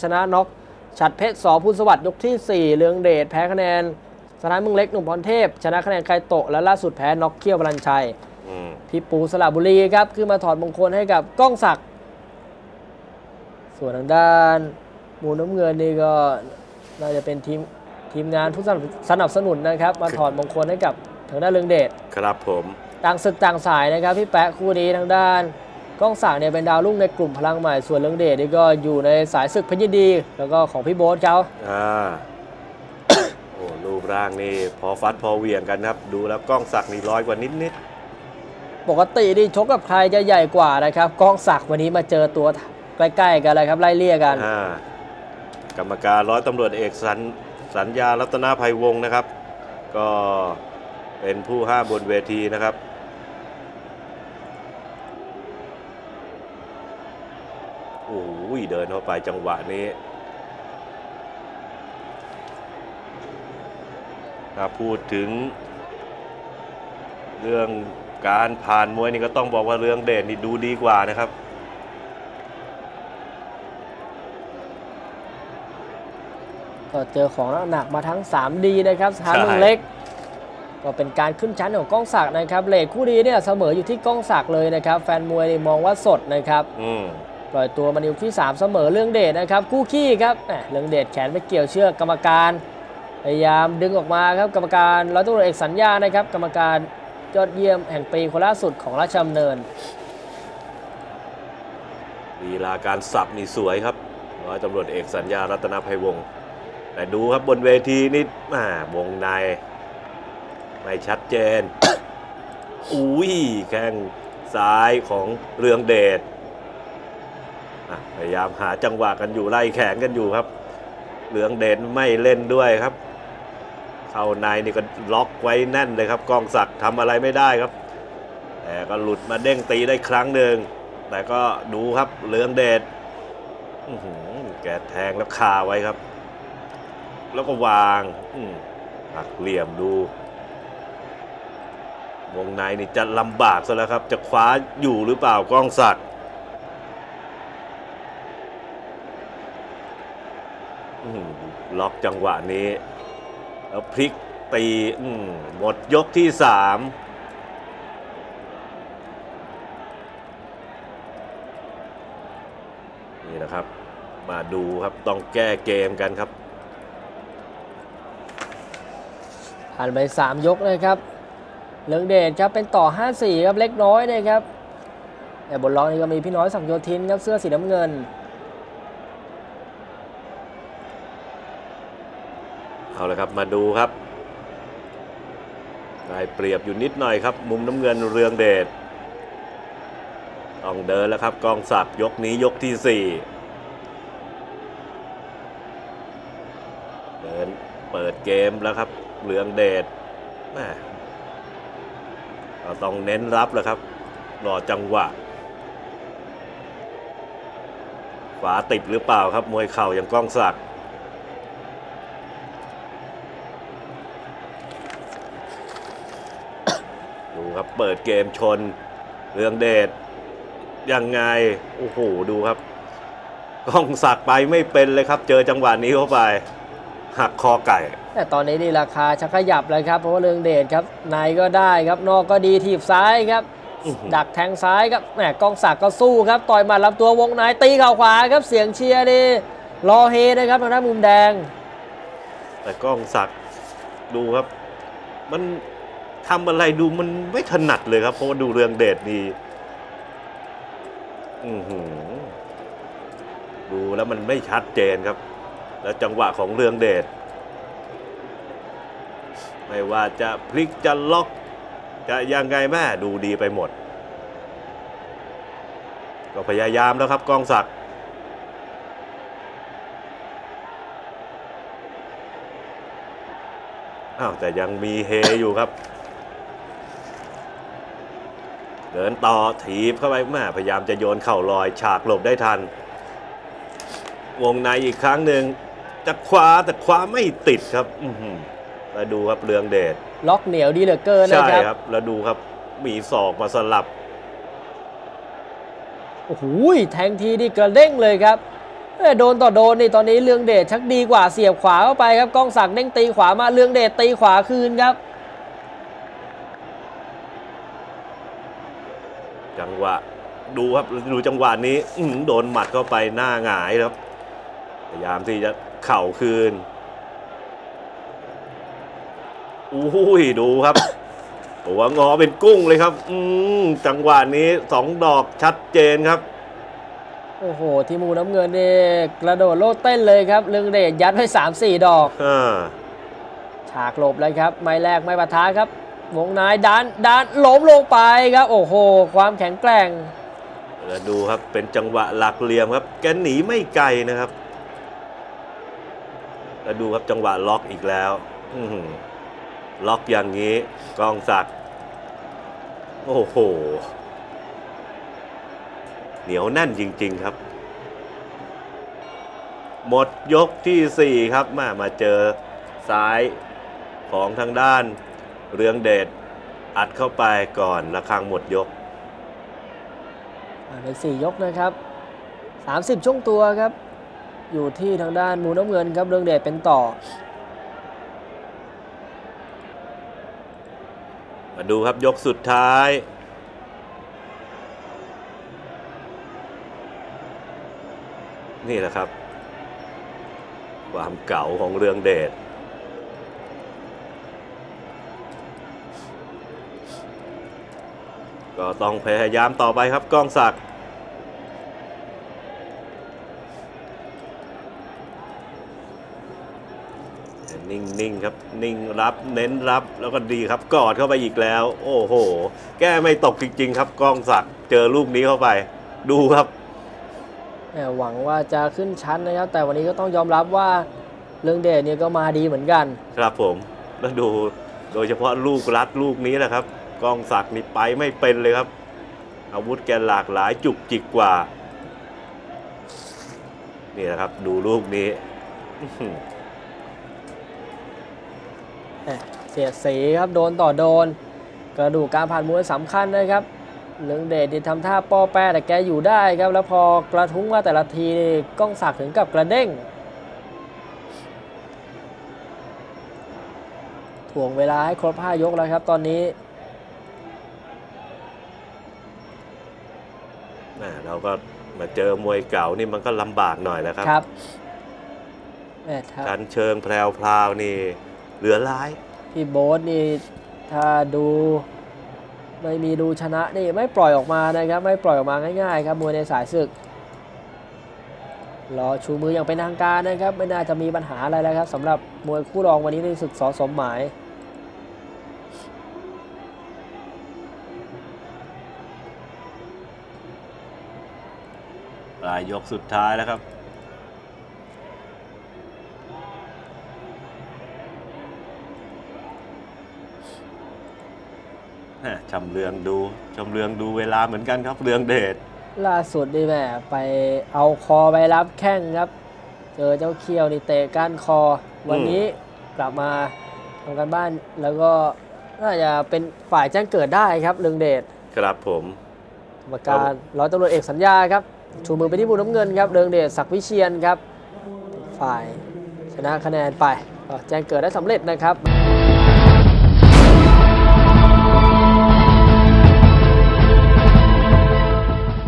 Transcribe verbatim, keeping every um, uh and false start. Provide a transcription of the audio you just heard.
ชนะน็อกฉัตรเพชรสอภูลสวัสดิ์ยกที่สี่เรืองเดชแพ้คะแนนสถานเมืองเล็กหนุ่มพรเทพชนะคะแนนไคโตะและล่าสุดแพ้น็อกเขี้ยวพลันชัยพี่ปูสระบุรีครับขึ้นมาถอดมงคลให้กับก้องศักดิ์ส่วนทางด้านมูน้ำเงินนี่ก็น่าจะเป็นทีมทีมงานผู้สนับสนุนนะครับมาถอดมงคลให้กับทางด้านเรืองเดชครับผมต่างศึกต่างสายนะครับพี่แปะคู่นี้ทางด้านก้องศักดิ์เนี่ยเป็นดาวรุ่งในกลุ่มพลังใหม่ส่วนเรืองเดชนี่ก็อยู่ในสายศึกเพชรยินดีแล้วก็ของพี่โบ๊ทเขาอ่า โอ้รูปร่างนี่พอฟัดพอเหวี่ยงกันครับดูแล้วก้องศักดิ์นี่ร้อยกว่านิดนิดปกตินี่ชกกับใครจะใหญ่กว่านะครับก้องศักดิ์วันนี้มาเจอตัวใกล้ๆกันเลยครับไล่เลี่ยกันกรรมการร้อยตำรวจเอกสัญสัญญารัตนภัยวงศ์นะครับก็เป็นผู้ห้ามบนเวทีนะครับโอ้ยเดินเข้าไปจังหวะนี้ถ้าพูดถึงเรื่องการผ่านมวยนี่ก็ต้องบอกว่าเรืองเดชนี่ดูดีกว่านะครับก็เจอของหนักมาทั้ง สามดี นะครับสถานเมืองเล็กก็เป็นการขึ้นชั้นของก้องศักดิ์นะครับเลทคู่นี้เนี่ยเสมออยู่ที่ก้องศักดิ์เลยนะครับแฟนมวยมองว่าสดนะครับปล่อยตัวมาในยกที่สามเสมอเรื่องเดชนะครับคู่ขี้ครับเรื่องเดชแขนไปเกี่ยวเชือกกรรมการพยายามดึงออกมาครับกรรมการร้อยตำรวจเอกสัญญานะครับกรรมการยอดเยี่ยมแห่งปีคนล่าสุดของราชดำเนินลีลาการสับนี่สวยครับร้อยตำรวจเอกสัญญารัตนภัยวงศ์แต่ดูครับบนเวทีนี่วงในไม่ชัดเจน อุ้ยแข้งซ้ายของเรืองเดชพยายามหาจังหวะกันอยู่ไล่แขนกันอยู่ครับเรืองเดชไม่เล่นด้วยครับเข้าในนี่ก็ล็อกไว้แน่นเลยครับก้องศักดิ์ทำอะไรไม่ได้ครับแต่ก็หลุดมาเด้งตีได้ครั้งหนึ่งแต่ก็ดูครับเรืองเดชแกแทงแล้วคาไว้ครับแล้วก็วางหักเหลี่ยมดูวงในนี่จะลำบากซะแล้วครับจะคว้าอยู่หรือเปล่าก้องศักดิ์ล็อกจังหวะนี้แล้วพลิกตีหมดยกที่สามนี่นะครับมาดูครับต้องแก้เกมกันครับผ่านไปสามยกเลยครับเรืองเดชครับเป็นต่อ ห้าสี่ ครับเล็กน้อยนะครับแต่บนล็อกนี่ก็มีพี่น้อยศักดิ์โยธินครับเสื้อสีน้ำเงินเอาละครับมาดูครับได้เปรียบอยู่นิดหน่อยครับมุมน้ำเงินเรืองเดชต้องเดินแล้วครับก้องศักดิ์ยกนี้ยกที่สี่เดินเปิดเกมแล้วครับเรืองเดชเราต้องเน้นรับแล้วครับรอจังหวะขวาติดหรือเปล่าครับมวยเข่าอย่างก้องศักดิ์ดูครับเปิดเกมชนเรืองเดชยังไงโอ้โหดูครับก้องศักดิ์ไปไม่เป็นเลยครับเจอจังหวะนี้เข้าไปหักคอไก่แต่ตอนนี้นี่ราคาชักขยับเลยครับเพราะว่าเรืองเดชครับในก็ได้ครับนอกก็ดีถีบซ้ายครับดักแทงซ้ายครับแหมก้องศักดิ์ก็สู้ครับต่อยหมัดลำตัววงในตีเข่าขวาครับเสียงเชียร์นี่รอเฮนะครับทางด้านมุมแดงแต่ก้องศักดิ์ดูครับมันทำอะไรดูมันไม่ถนัดเลยครับเพราะว่าดูเรืองเดชนี่ดูแล้วมันไม่ชัดเจนครับแล้วจังหวะของเรืองเดชไม่ว่าจะพลิกจะล็อกจะยังไงแม่ดูดีไปหมดก็พยายามแล้วครับก้องศักดิ์อ้าวแต่ยังมีเฮอยู่ครับเดินต่อถีบเข้าไปแม่พยายามจะโยนเข่าลอยฉากหลบได้ทันวงในอีกครั้งหนึ่งจะคว้าแต่คว้าไม่ติดครับแล้วดูครับเรืองเดชล็อกเหนียวดีเหลือเกินนะครับใช่ครับแล้วดูครับมีศอกมาสลับโอ้โหแทงทีนี่กระเด้งเลยครับเอ้ยโดนต่อโดนนี่ตอนนี้เรืองเดชชักดีกว่าเสียบขวาเข้าไปครับก้องศักดิ์เด้งตีขวามาเรืองเดชตีขวาคืนครับจังหวะดูครับดูจังหวะนี้โดนหมัดเข้าไปหน้าหงายครับพยายามที่จะเข่าคืนอู้ยดูครับหัวงอเป็นกุ้งเลยครับอืมจังหวะนี้สองดอกชัดเจนครับโอ้โหทีมูน้ำเงินนี่กระโดดโลดเต้นเลยครับเรืองเดชยัดไป สามสี่ ดอกฉากหลบเลยครับไม่แรกไม่ปะทะครับวงในดันดันล้มลงไปครับโอ้โหความแข็งแกร่งแล้วดูครับเป็นจังหวะหลักเหลี่ยมครับแกหนีไม่ไกลนะครับแล้วดูครับจังหวะล็อกอีกแล้วล็อกอย่างนี้ก้องศักดิ์โอ้โหเหนียวแน่นจริงๆครับหมดยกที่สี่ครับมามาเจอซ้ายของทางด้านเรืองเดชอัดเข้าไปก่อนระฆังหมดยกในสี่ยกนะครับสามสิบช่วงตัวครับอยู่ที่ทางด้านมูน้ำเงินครับเรืองเดชเป็นต่อมาดูครับยกสุดท้ายนี่แหละครับความเก่าของเรืองเดชก็ต้องพยายามต่อไปครับก้องศักดิ์นิ่งๆครับนิ่งรับเน้นรับแล้วก็ดีครับกอดเข้าไปอีกแล้วโอ้โหแก้ไม่ตกจริงๆครับก้องศักดิ์เจอลูกนี้เข้าไปดูครับหวังว่าจะขึ้นชั้นนะครับแต่วันนี้ก็ต้องยอมรับว่าเรืองเดชเนี่ยก็มาดีเหมือนกันครับผมแล้วดูโดยเฉพาะลูกรัดลูกนี้แหละครับก้องศักดิ์นี่ไปไม่เป็นเลยครับอาวุธแกหลากหลายจุกจิกกว่านี่แหละครับดูลูกนี้เสียดสีครับโดนต่อโดนกระดูกการผ่านมวยสำคัญนะครับเรืองเดชที่ทำท่าป้อแป้แต่แกอยู่ได้ครับแล้วพอกระทุ้งมาแต่ละทีก้องศักดิ์ถึงกับกระเด้งถ่วงเวลาให้ครบห้ายกแล้วครับตอนนี้เราก็มาเจอมวยเก่านี่มันก็ลำบากหน่อยแล้วครับครับการเชิงแพรวพราวนี่เหลือร้ายพี่โบ๊ทนี่ถ้าดูไม่มีดูชนะนี่ไม่ปล่อยออกมานะครับไม่ปล่อยออกมาง่ายๆครับมวยในสายศึกรอชูมืออย่างเป็นทางการนะครับไม่น่าจะมีปัญหาอะไรแล้วครับสำหรับมวยคู่รองวันนี้ในศึกส.สมหมายปลายยกสุดท้ายแล้วครับชำเลืองดูชำเลืองดูเวลาเหมือนกันครับเรืองเดชล่าสุดนี่แม่ไปเอาคอไปรับแข้งครับเจอเจ้าเคียวนี่เตะก้านคอวันนี้กลับมาทำการบ้านแล้วก็น่าจะเป็นฝ่ายแจ้งเกิดได้ครับเรืองเดชครับผมกรรมการร้อยตำรวจเอกสัญญาครับชูมือไปที่มุมน้ำเงินครับเรืองเดชศักดิ์วิเชียรครับฝ่ายชนะคะแนนไปแจ้งเกิดได้สำเร็จนะครับ